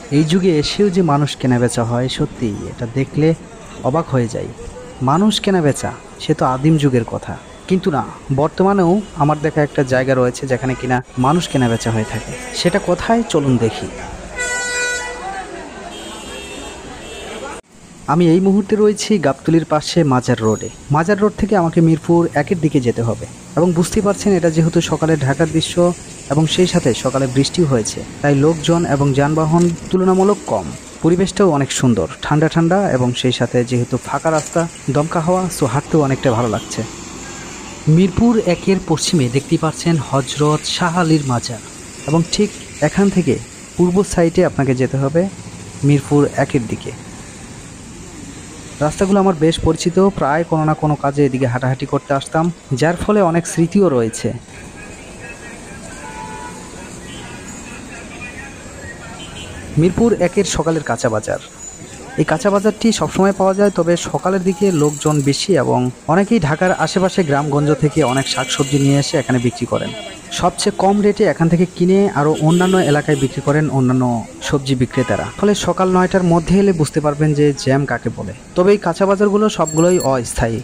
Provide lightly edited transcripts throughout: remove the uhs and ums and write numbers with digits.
এই যুগে এসেও যে মানুষ কেনাবেচা হয়, সত্যি এটা দেখলে অবাক হয়ে যায়। মানুষ কেনাবেচা সে তো আদিম যুগের কথা, কিন্তু না, বর্তমানেও আমার দেখা একটা জায়গা রয়েছে যেখানে কিনা মানুষ কেনাবেচা হয়ে থাকে। সেটা কোথায়, চলুন দেখি। আমি এই মুহূর্তে রয়েছি গাবতলীর পাশে মাজার রোডে। মাজার রোড থেকে আমাকে মিরপুর 1-এর দিকে যেতে হবে, এবং বুঝতেই পারছেন এটা যেহেতু সকালে ঢাকার দৃশ্য এবং সেই সাথে সকালে বৃষ্টিও হয়েছে, তাই লোকজন এবং যানবাহন তুলনামূলক কম। পরিবেশটাও অনেক সুন্দর, ঠান্ডা ঠান্ডা, এবং সেই সাথে যেহেতু ফাঁকা রাস্তা, দমকা হাওয়া, সো হাঁটতেও অনেকটা ভালো লাগছে। মিরপুর 1-এর পশ্চিমে দেখতেই পাচ্ছেন হজরত শাহ আলীর মাজার, এবং ঠিক এখান থেকে পূর্ব সাইডে আপনাকে যেতে হবে মিরপুর 1-এর দিকে। রাস্তাগুলো আমার বেশ পরিচিত, প্রায় কোনো না কোনো কাজে এদিকে হাঁটাহাঁটি করতে আসতাম, যার ফলে অনেক স্মৃতিও রয়েছে। মিরপুর 1-এর সকালের কাঁচা বাজার। এই কাঁচা বাজারটি সবসময় পাওয়া যায়, তবে সকালের দিকে লোকজন বেশি এবং অনেকেই ঢাকার আশেপাশে গ্রামগঞ্জ থেকে অনেক শাকসবজি নিয়ে এসে এখানে বিক্রি করেন। সবচেয়ে কম রেটে এখান থেকে কিনে আরও অন্যান্য এলাকায় বিক্রি করেন অন্যান্য সবজি বিক্রেতারা। ফলে সকাল 9টার মধ্যে এলে বুঝতে পারবেন যে জ্যাম কাকে বলে। তবে এই কাঁচা বাজারগুলো সবগুলোই অস্থায়ী।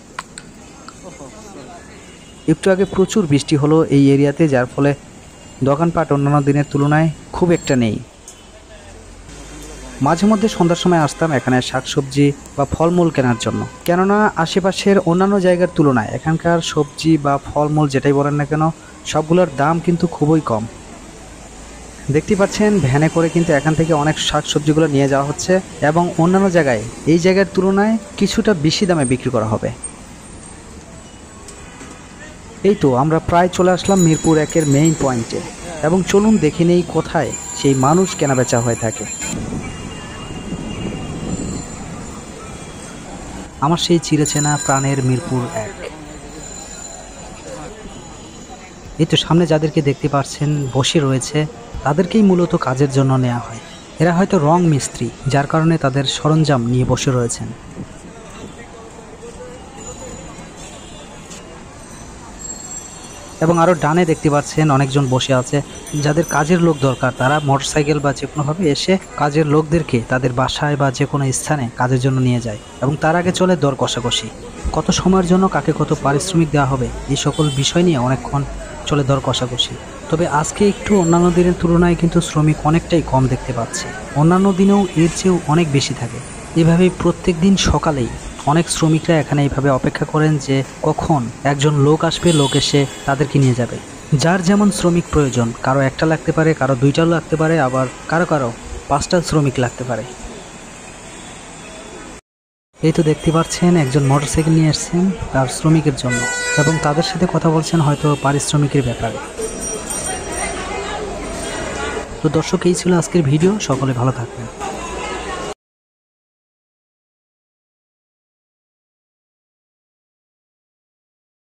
একটু আগে প্রচুর বৃষ্টি হলো এই এরিয়াতে, যার ফলে দোকানপাট অন্যান্য দিনের তুলনায় খুব একটা নেই। মাঝে মধ্যে সন্ধ্যার সময় আসতাম এখানে শাকসবজি বা ফলমূল কেনার জন্য, কেননা আশেপাশের অন্যান্য জায়গার তুলনায় এখানকার সবজি বা ফলমূল যেটাই বলেন না কেন, সবগুলোর দাম কিন্তু খুবই কম। দেখতে পাচ্ছেন ভ্যানে করে কিন্তু এখান থেকে অনেক শাকসবজিগুলো নিয়ে যাওয়া হচ্ছে, এবং অন্যান্য জায়গায় এই জায়গার তুলনায় কিছুটা বেশি দামে বিক্রি করা হবে। এই তো আমরা প্রায় চলে আসলাম মিরপুর 1-এর মেইন পয়েন্টে, এবং চলুন দেখে নেই কোথায় সেই মানুষ কেনাবেচা হয়ে থাকে। আমার সেই চিরচেনা প্রাণের মিরপুর 1। এই তো সামনে যাদেরকে দেখতে পাচ্ছেন বসে রয়েছে, তাদেরকেই মূলত কাজের জন্য নেওয়া হয়। এরা হয়তো রং মিস্ত্রি, যার কারণে তাদের সরঞ্জাম নিয়ে বসে রয়েছেন। এবং আরও ডানে দেখতে পাচ্ছেন অনেকজন বসে আছে, যাদের কাজের লোক দরকার। তারা মোটরসাইকেল বা যে কোনোভাবে এসে কাজের লোকদেরকে তাদের বাসায় বা যে কোনো স্থানে কাজের জন্য নিয়ে যায়, এবং তার আগে চলে দর কষাকষি। কত সময়ের জন্য কাকে কত পারিশ্রমিক দেওয়া হবে, এই সকল বিষয় নিয়ে অনেকক্ষণ চলে দর কষাকষি। তবে আজকে একটু অন্যান্য দিনের তুলনায় কিন্তু শ্রমিক অনেকটাই কম দেখতে পাচ্ছি। অন্যান্য দিনেও এর চেয়েও অনেক বেশি থাকে। এভাবেই প্রত্যেক দিন সকালেই অনেক শ্রমিকরা এখানে এইভাবে অপেক্ষা করেন যে কখন একজন লোক আসবে, লোক এসে তাদেরকে নিয়ে যাবে। যার যেমন শ্রমিক প্রয়োজন, কারো একটা লাগতে পারে, কারো 2টাও লাগতে পারে, আবার কারো 5টা শ্রমিক লাগতে পারে। এই তো দেখতে পাচ্ছেন একজন মোটরসাইকেল নিয়ে এসেছেন তার শ্রমিকের জন্য, এবং তাদের সাথে কথা বলছেন হয়তো পারিশ্রমিকের ব্যাপারে। তো দর্শক, এই ছিল আজকের ভিডিও। সকলে ভালো থাকবেন।